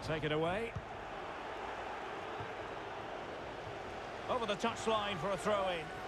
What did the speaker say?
Take it away. Over the touchline for a throw-in.